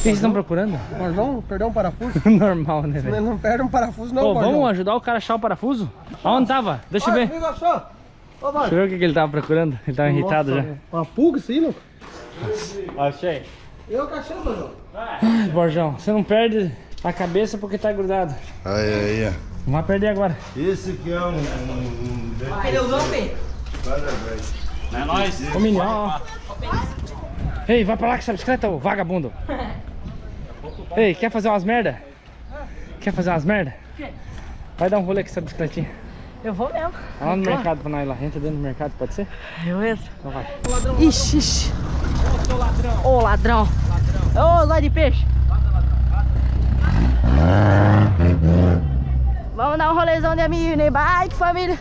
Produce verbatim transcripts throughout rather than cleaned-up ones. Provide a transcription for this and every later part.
vocês estão procurando? Nós vamos perder um parafuso? Normal, né, velho? Não perde um parafuso não, Ô, Bordão. vamos ajudar o cara a achar o parafuso? Aonde tava? Deixa eu ver. Amigo, achou? Ô, Deixa eu ver o que, que ele tava procurando. Ele tava irritado já. Uma pulga isso aí, louco? Achei. Eu que achei, Bordão. Ai, Borjão, você não perde a cabeça porque tá grudado. Aí, aí, ó. Não vai perder agora. Esse aqui é um... um... Pneuzão, Fê. É nóis. Ô, menino, ó. Ei, vai pra lá com essa bicicleta, ô vagabundo. Ei, quer fazer umas merda? Quer fazer umas merda? Vai dar um rolê com essa bicicletinha. Eu vou mesmo. Vai lá no mercado pra nós ir lá. Entra dentro do mercado, pode ser? Eu entro. Então vai. Ixi, ixi. Ô, ladrão. Ô, zóio de peixe. Vamos dar um rolezão de mini bike, família.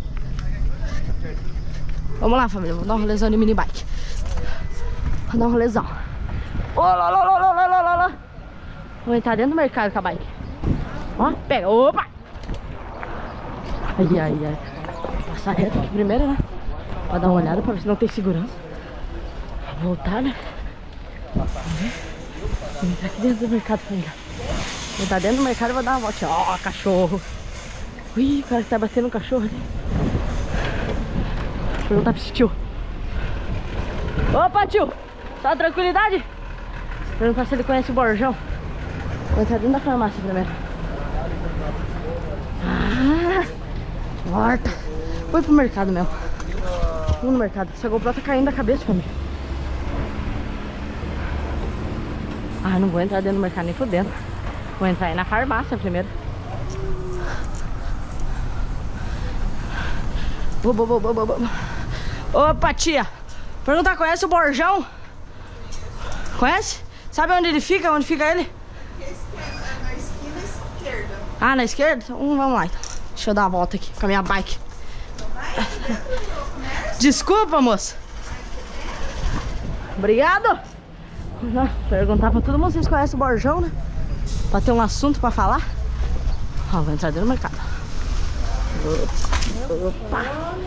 Vamos lá, família. Vamos dar um rolezão de mini bike. Vamos dar um rolezão. Ô, lá, lá, lá, lá, lá, lá, lá. Vou entrar dentro do mercado com a bike. Ó, pega. Opa! Ai, ai, ai. Vou passar reto aqui primeiro, né? Pra dar uma olhada pra ver se não tem segurança. Voltar, né? Vamos entrar aqui dentro do mercado, família. Vou entrar dentro do mercado e vou dar uma volta. Ó, cachorro. Ui, o cara que tá batendo no cachorro ali. Vou perguntar pro tio. Opa, tio! Só tranquilidade? Vou perguntar se ele conhece o Borjão. Vou entrar dentro da farmácia primeiro. Ah, morta. Foi pro mercado mesmo. Vamos no mercado. Essa GoPro tá caindo da cabeça, família. Ah, não vou entrar dentro do mercado nem fodendo. Vou entrar aí na farmácia primeiro. Opa, opa, opa, opa. Opa, tia. Pergunta, conhece o Borjão? Conhece? Sabe onde ele fica? Onde fica ele? Na esquina esquerda. Ah, na esquerda? Então, vamos lá então. Deixa eu dar uma volta aqui com a minha bike. Desculpa, moça. Obrigado. Não, perguntar pra todo mundo se vocês conhecem o Borjão, né? Pra ter um assunto pra falar. Ó, vou entrar dentro do mercado. Opa.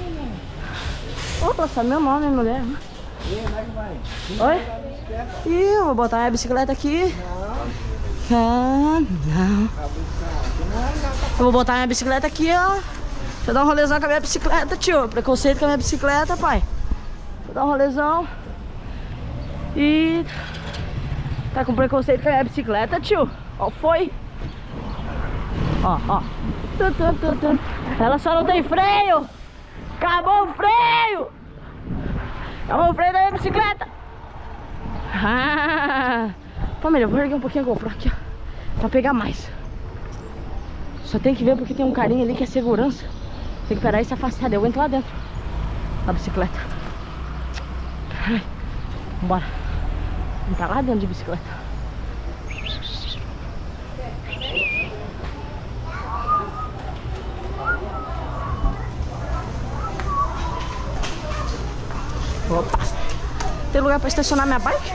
Opa, sabe meu nome, mulher. Oi? Ih, eu vou botar minha bicicleta aqui. Ah, não. Eu vou botar minha bicicleta aqui, ó. Deixa eu dar um rolezão com a minha bicicleta, tio. Preconceito com a minha bicicleta, pai. Vou dar um rolezão. E... tá com preconceito com a minha bicicleta, tio. Ó, foi. Ó, ó. Tum, tum, tum, tum. Ela só não tem freio. Acabou o freio. Acabou o freio da minha bicicleta. Ah. Família, eu vou erguer um pouquinho a GoPro aqui, ó, pra pegar mais. Só tem que ver porque tem um carinha ali que é segurança. Tem que parar e se afastar. Eu entro lá dentro da bicicleta. Ai. Vambora. Entrar lá dentro de bicicleta. Opa. Tem lugar pra estacionar minha bike?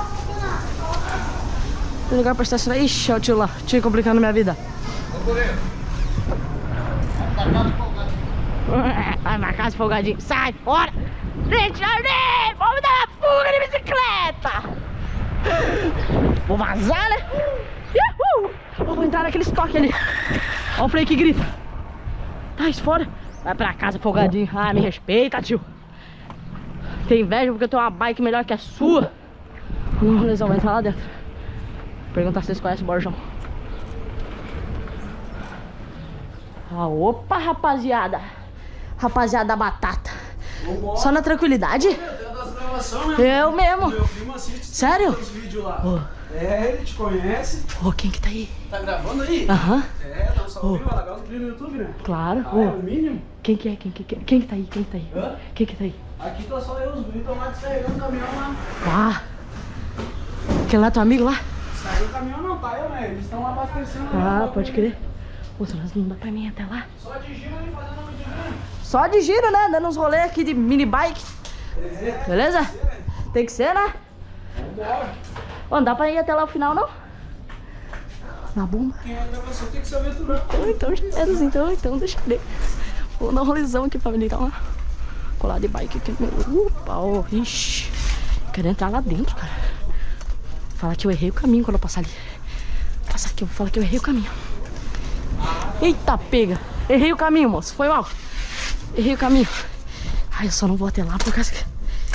Tem lugar pra estacionar? Ixi, olha o tio lá. Tio complicando minha vida. Vai marcar esse folgadinho. Sai fora! Richard! Vamos dar uma fuga de bicicleta! Vou vazar, né? Uhul! Eu vou entrar naquele estoque ali. Olha o freio que grita. Tá, isso fora. Vai pra casa, folgadinho. Ah, me respeita, tio. Tem inveja porque eu tenho uma bike melhor que a sua. Vamos, lesão, vai entrar lá dentro. Perguntar se vocês conhecem o Borjão. Ah, opa, rapaziada. Rapaziada da batata. Vambora. Só na tranquilidade? Eu mesmo. Meu primo assiste. Sério? Os vídeos lá. Oh. É, ele te conhece. Ô, oh, quem que tá aí? Tá gravando aí? Aham. Uhum. É, dá um salve, vai largar os vídeos no YouTube, né? Claro. Ah, Oh. é o mínimo. Quem que é? Quem que, quem que tá aí? Quem que tá aí? Hã? Quem que tá aí? Aqui tá só eu, os vídeos estão lá descarregando o caminhão lá. Ah. Aquele lá é teu amigo lá? Descarregando o caminhão não, tá eu, né? Eles estão abastecendo. Ah, pode crer. Moça, mas não dá pra mim até lá. Só de giro aí, fazendo um de giro. Só de giro, né? Dando uns rolês aqui de mini bike. É. Beleza? Tem que ser, né? Vambora. Ô, não dá pra ir até lá o final, não? Na bomba. Quem é gravação tem que se aventurar. Então, então, então, então, deixa eu ver. Vou dar um rolezão aqui pra me ligar lá. Colar de bike aqui no meu. Opa, ó, ixi. Quero entrar lá dentro, cara. Falar que eu errei o caminho quando eu passar ali. Vou passar aqui, eu vou falar que eu errei o caminho. Eita, pega. Errei o caminho, moço. Foi mal. Errei o caminho. Ai, eu só não vou até lá por causa que...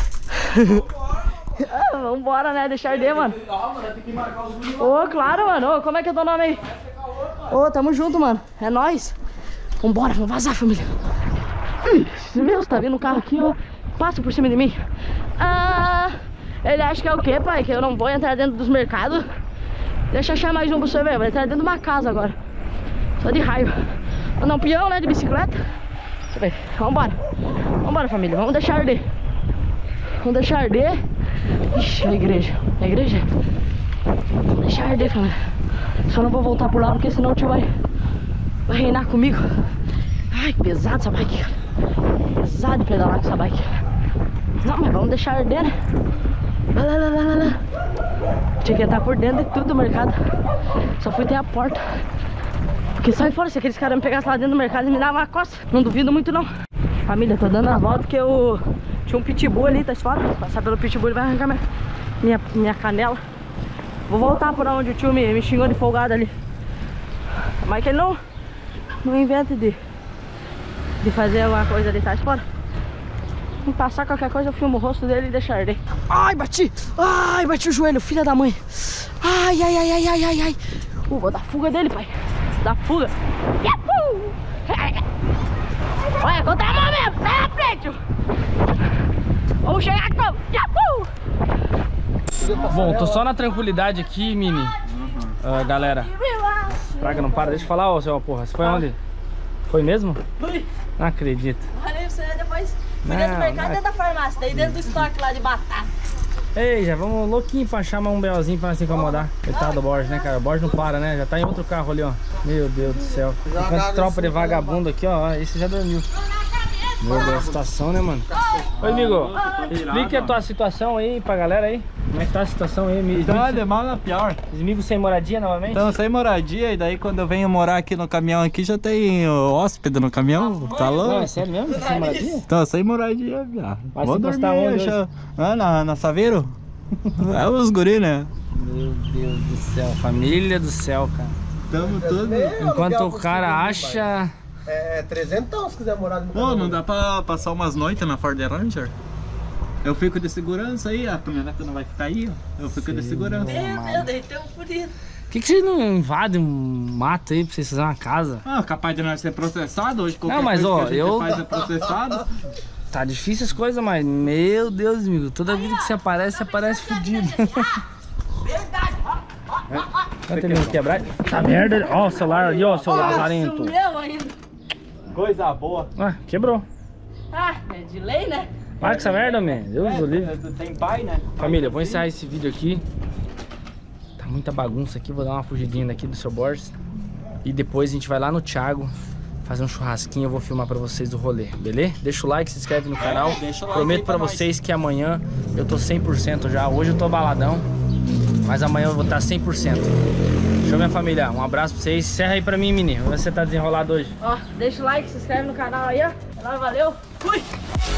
ah, vambora, né? Deixar arder, mano. Ô, oh, claro, mano. Ô, como é que é teu nome aí? Ô, oh, tamo junto, mano. É nóis. Vambora, vamos vazar, família. Meu, tá vindo um carro aqui, ó. Passa por cima de mim. Ah, ele acha que é o quê, pai? Que eu não vou entrar dentro dos mercados? Deixa eu achar mais um pra você ver. Vai entrar dentro de uma casa agora. Só de raiva. Mandar um peão, né, de bicicleta. Vambora. Vambora, família. Vamos deixar arder. Vamos deixar arder. Ixi, a igreja. A igreja. Vamos deixar arder, família. Só não vou voltar por lá, porque senão o tio vai, vai reinar comigo. Ai, que pesado essa bike, cara. Pesado de pedalar com essa bike. Não, mas vamos deixar arder, né? Lá, lá, lá, lá, lá. Tinha que estar por dentro de tudo do mercado. Só fui até a porta. Porque sai fora, se aqueles caras me pegassem lá dentro do mercado e me davam uma costa. Não duvido muito, não. Família, tô dando a volta porque eu tinha um pitbull ali, tá fora. Passar pelo pitbull, ele vai arrancar minha, minha, minha canela. Vou voltar por onde o tio me, me xingou de folgado ali. Mas que ele não, não inventa de, de fazer alguma coisa ali, tá fora. Vou passar qualquer coisa, eu filmo o rosto dele e deixo arder. Ai, bati! Ai, bati o joelho, filha da mãe. Ai, ai, ai, ai, ai, ai, ai. Uh, vou dar fuga dele, pai. Da fuga. Yahoo! Olha, contra a mão mesmo. Sai na frente. Vamos chegar aqui. Yahoo! Bom, tô só na tranquilidade aqui, Mini. Uh, galera. Praga, não para. Deixa eu falar, ô seu porra. Você foi onde? Foi mesmo? Fui. Não acredito. Olha, você depois fui Não, dentro do mercado, não. dentro da farmácia. Daí dentro do estoque lá de batata. Ei, já vamos louquinho pra chamar um belzinho pra não se incomodar. Coitado do Borges, né, cara? O Borges não para, né? Já tá em outro carro ali, ó. Meu Deus do céu. Enquanto tropa de vagabundo aqui, ó. Esse já dormiu. Meu Deus, a situação, né, mano? Oi, amigo. Explique a tua situação aí pra galera aí. Como é que tá a situação aí, amigo? Então é de mal na pior. Os amigos sem moradia novamente? Então, sem moradia, e daí quando eu venho morar aqui no caminhão aqui, já tem o hóspede no caminhão, tá louco? Não, é sério mesmo? Tá sem moradia? Então, sem moradia, viado. Vai Vou se dormir encostar onde aí, já- ah, na, na Saveiro? É os guri, né? Meu Deus do céu, família do céu, cara. Tamo tudo... Enquanto o cara acha... É trezentão se quiser morar no Pô, não dá pra passar umas noites na Ford Ranger? Eu fico de segurança aí, a caminhoneta não vai ficar aí, ó. Eu fico de segurança. Meu Deus, daí tem um furido. Por que, que vocês não invadem um mato aí pra vocês fazerem uma casa? Ah, capaz de nós ser processado hoje, qualquer Não, mas, coisa ó, que a gente eu- faz é processado. Tá difícil as coisas, mas meu Deus, amigo, toda vida que você aparece, você aparece fudido. Verdade. Quanto ele não quebrar? Essa merda, ó o celular ali, ó, o seu Nossa, lazarento. o meu ainda. Coisa boa. Ah, quebrou. Ah, é de lei, né? Para com essa merda, man. Deus do livre. Tem pai, né? Família, eu vou encerrar esse vídeo aqui. Tá muita bagunça aqui, vou dar uma fugidinha daqui do seu Borges. E depois a gente vai lá no Thiago fazer um churrasquinho, eu vou filmar pra vocês do rolê, beleza? Deixa o like, se inscreve no canal. deixa o like Prometo aí pra pra nós. vocês que amanhã eu tô cem por cento já. Hoje eu tô baladão, mas amanhã eu vou estar cem por cento. Show, minha família. Um abraço pra vocês. Encerra aí pra mim, menino. Como você tá desenrolado hoje? Ó, deixa o like, se inscreve no canal aí, ó. Valeu, valeu. Fui!